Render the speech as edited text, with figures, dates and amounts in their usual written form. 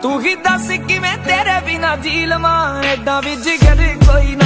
तू ही दस कि मैं तेरे बिना जी लवां, एडा भी जिगर कोई ना।